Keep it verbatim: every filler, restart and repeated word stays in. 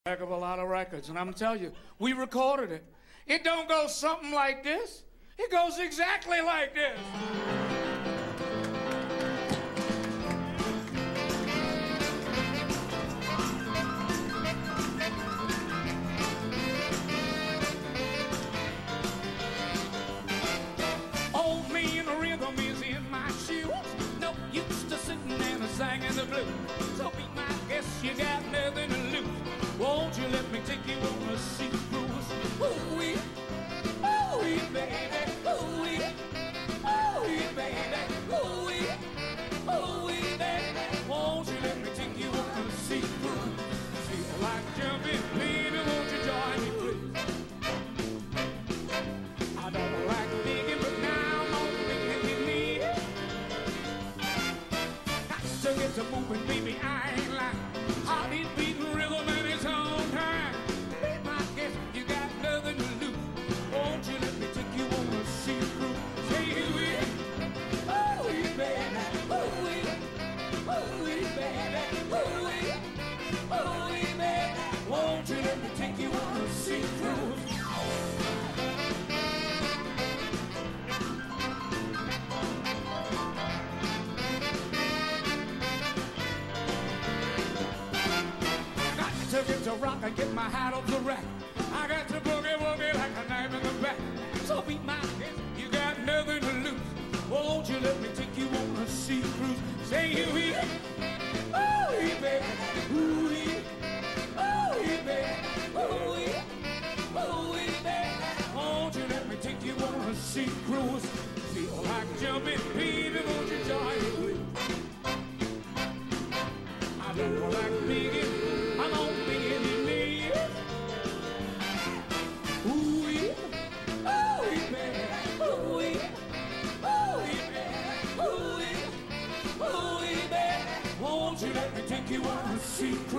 Heck of a lot of records, and I'm gonna tell you, we recorded it. It don't go something like this. It goes exactly like this. Old me and the rhythm is in my shoes. No use to sitting and singing the blues. So be my guest, you got nothing to lose. Won't you let me take you on a sea cruise? Ooh-wee, ooh-wee, baby, ooh-wee, ooh-wee, baby, ooh-wee, ooh-wee, baby. Won't you let me take you on a sea cruise? Feel like jumping, baby, won't you join me, please? I don't like digging, but now I'm on thinking you need it. Got to get to moving, baby, I ain't lying. Heart is beating rhythm and it's on time. Be my guest, you got nothing to lose. Won't you let me take you on a sea cruise? Say you will. Oh, yeah, baby. Oh, yeah. Oh, yeah, baby. Oh, yeah. Oh, yeah, baby. Won't you let me take you on a sea cruise? To get to rock and get my hat off the rack. I got to boogie woogie like a knife in the back. So beat my head, you got nothing to lose. Won't you let me take you on a sea cruise? Say you will. Oh, yeah, baby. Ooh, yeah. Oh, yeah, baby. Ooh, yeah. Oh, yeah, baby. Won't you let me take you on a sea cruise? Feel like jumping, baby, won't you join me, please? I don't like digging. I'm on being in me. Ooh, yeah. Oh, yeah, baby. Ooh, yeah. Oh, yeah, baby. Ooh, yeah. Oh, yeah, baby. Won't you let me take you on a sea